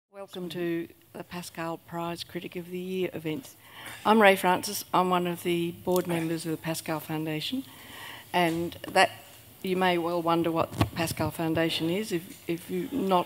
Welcome to the Pascall Prize Critic of the Year event. I'm Rea Francis. I'm one of the board members of the Pascall Foundation, and that you may well wonder what the Pascall Foundation is if you're not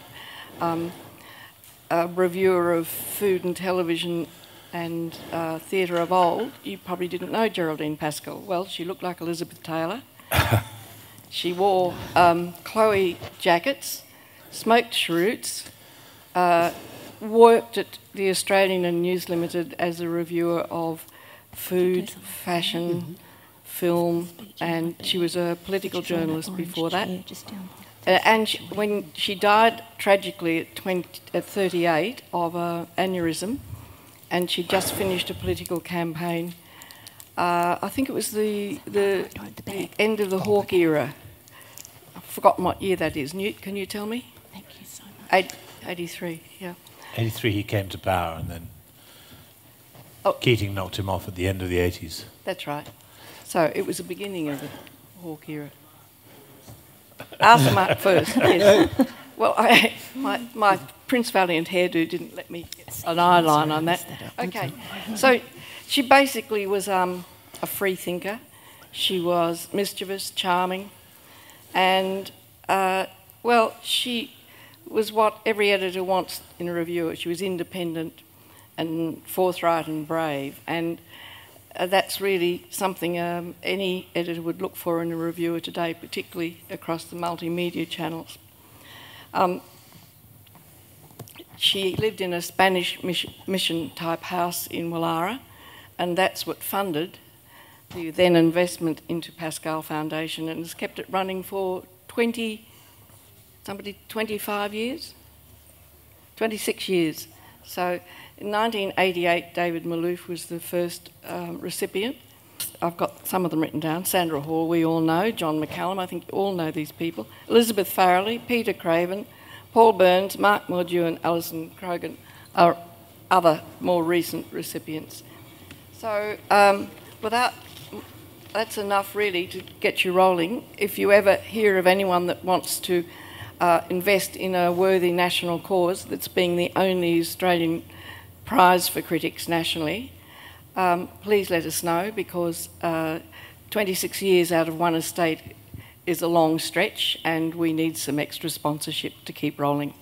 a reviewer of food and television and theatre of old. You probably didn't know Geraldine Pascall. Well, she looked like Elizabeth Taylor. She wore Chloe jackets, smoked cheroots, worked at the Australian and News Limited as a reviewer of food, fashion, film, and she was a political journalist before that. And when she died tragically at 38 of an aneurysm, and she just finished a political campaign. I think it was the end of the Hawke era. I've forgotten what year that is. Newt, can you tell me? Thank you so much. 83, yeah. 83 he came to power, and then Keating knocked him off at the end of the 80s. That's right. So it was the beginning of the Hawke era. Ask Mark first, yes. Well, my Prince Valiant hairdo didn't let me get an eyeline on that. Okay, so she basically was a free thinker. She was mischievous, charming, and, well, she was what every editor wants in a reviewer. She was independent and forthright and brave, and that's really something any editor would look for in a reviewer today, particularly across the multimedia channels. She lived in a Spanish mission-type house in Wallara, and that's what funded the then investment into Pascall Foundation, and has kept it running for 25 years? 26 years. So in 1988, David Malouf was the first recipient. I've got some of them written down. Sandra Hall, we all know. John McCallum, I think you all know these people. Elizabeth Farrelly, Peter Craven, Paul Burns, Mark Mordew and Alison Krogan are other more recent recipients. So that's enough really to get you rolling. If you ever hear of anyone that wants to invest in a worthy national cause that's being the only Australian prize for critics nationally, please let us know, because 26 years out of one estate is a long stretch and we need some extra sponsorship to keep rolling.